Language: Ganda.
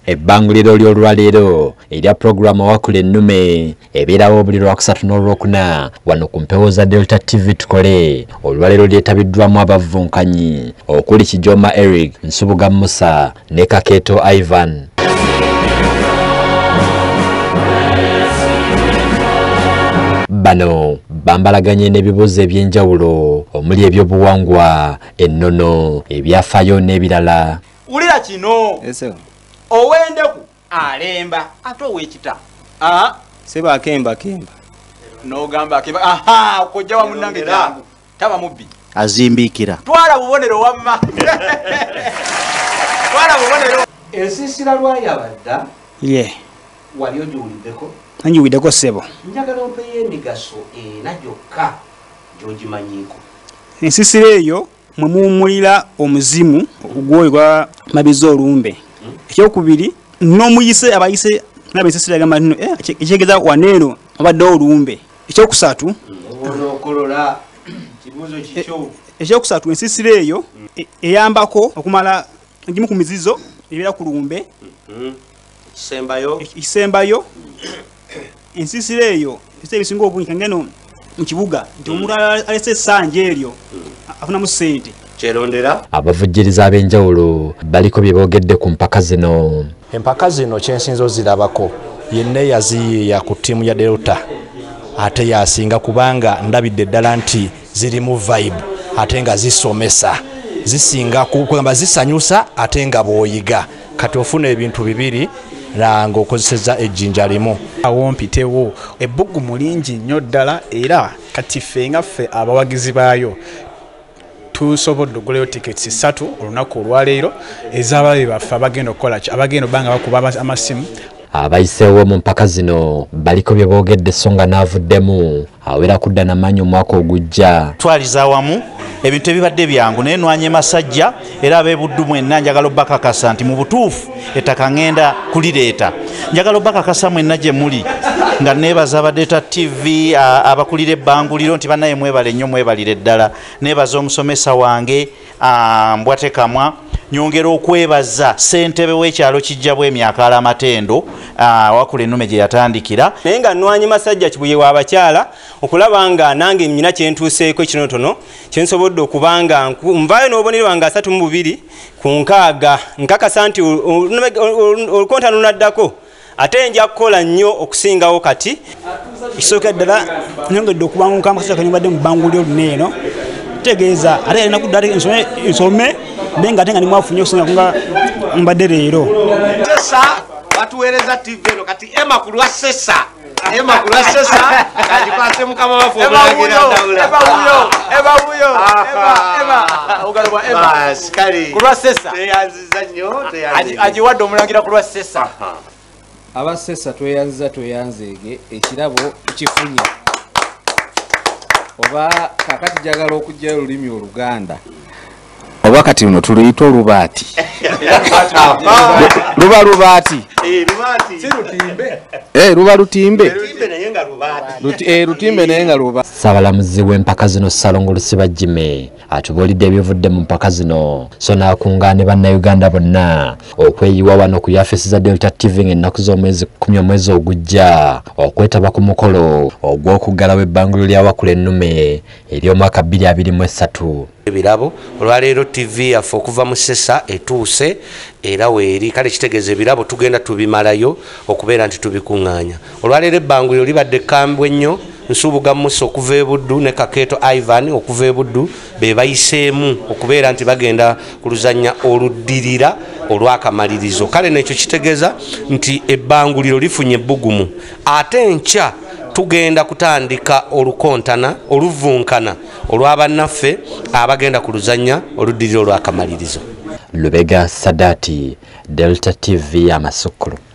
Ebbanguliro ly'olwaleero erya programu Awakula Ennume ebeerawo buli Lwakusatu n'Olwokuna wano ku mpewo za Delta TV Tukole. Olwaleero lyetabiddwamu abavvunkanyi okuli Kijoma Eric, Nsubuga Musa ne Kakeeto Ivan. Bano bambalaganye n'ebibuuzo eby'enjawulo omuli ebyobuwangwa, ennono, ebyafaayo n'ebirala. Ulira kino owendeku alemba ate owekita seba akemba n'ogamba akemba okojja wa munnange jangu taba mubbi azimbikira twala bubonero wamma twala bubonero ensiisira lwayabadda wali ogiwuliddeko anjiwuliddeko ssebo njagala ompeyo emigaso ena gyokka gy'ogimanyiiko. ensiisira eyo mwe muwummulira omuzimu ogwoyo gwa mabiza olumbe. Ekyokubiri n'omuyise abayise n'abensiisira gamba nno ekyegeza waneeno abadde olumbe. Ekyokusatu okolola kibuuzo kikyo. Ekyokusatu ensiisira eyo eyambako okumala egimu ku mizizo ebeera ku lumbe. Isembayo ensiisira eyo ebisinga obungi kangeno mu kibuga nti omuntu alese essanja eryo afunamu ssente. Abavujjiriza ab'enjawulo baliko bye boogedde ku mpaka zino. Empaka zino kyensinzo zirabako yenna yaziyiiya ku ttiimu ya Delta ate yasinga kubanga ndabidde ddala nti zirimu vibe ate nga zisomesa zisinga kugamba zisanyusa ate nga bw'oyiga kati ofuna ebintu bibiri nga okozeseza ejjinja limu. Awo mpitewo ebbugumu lingi nnyo ddala era kati ffe nga ffe abawagizi baayo tusobodde okuggulayo tiketi 3 olunaku olwaleero ez'ababe baffe abagenda okukola abagenda obbanga bakuba amasimu. Abayiseewo mu mpaka zino baliko bye boogedde so nga n'avuddemu awera kudda n'amaanyi omwaka ogujja. Twaliza awamu ebintu ebibadde byangu naye nwanye masajja era ab'ebuddu mwenna njagala obbakakasa nti mu butuufu ettaka ngenda kulireeta. Njagala obbakakasa mwenna gye muli nga neebaza aba Delta TV abakulira ebbanguliro nti bannaye mwebale nnyo mwebalire ddala. Neebaza omusomesa wange Mbwate Kamwa, nyongera okwebaza ssentebe w'ekyalo Kijjabwa emyaka Alamatendo Awakula Ennume gye yatandikira. Naye nga nnwanyi masajja kibuye w'abakyala okulaba nga nange nnyina kyentuuseeko ekitonotono kyensobodde okubanga nvaayo n'obubonero wange 32 ku 6 nkakasa nti olukontano lunaddako ate nja kukola nnyo okusingawo kati. Ekisooka ddala nyongedde okubanguka amasajja kanyumbadde mu bbanguliro luneeno tegeeza ate alina kudda ate nsome benga ate nga ni mwafunye okusinga kunga mbadde leero. Sesa batuweereza TV eno kati ema ku lwa sesa kati kwase mukama wafu obulagira ndawula ogalwa ema skali ku lwa sesa teyanziza nnyo agiwadde omulangira ku lwa sesa. Abasesa tweyanzeege ekirabo kifunye oba kakati jagala okujjayo olulimi Oluganda oba kati luno tuluyita olubaati luba lubaati si lutimbe luba lutimbe lutimbe naye nga luba. Ssabalamuzi w'empaka zino Salongo Lusibajjime atubuulidde ebivudde mu mpaka zino so n'akungaanya bannayuganda bonna okweyiwa wano ku yafeesi za Delta TV ng'ennaku z'omwezi 10 omwezi ogujja okwetaba ku mukolo ogw'okuggalawo ebbanguliro lya Awakula Ennume ery'omwaka 2023. Ebirabo olwaleero TV yaffe okuva mu Sesa Etuuse era weeri kale kitegeeza ebirabo tugenda tubimalayo okubeera nti tubikuŋŋaanya. Olwaleero ebbanguliro libadde kkambwe nnyo. Nsubuga Musa okuva e Buddu ne Kakeeto Ivan okuva e Buddu be bayiseemu okubeera nti bagenda kuluzannya oluddirira olw'akamalirizo. Kale nekyo kitegeeza nti ebbanguliro lifunye ebbugumu ate enkya tugenda kutandika oluvunkana olw'abannaffe abagenda kuluzannya oluddirira olw'akamalirizo. Lubega Sadati, Delta TV Amasukulu.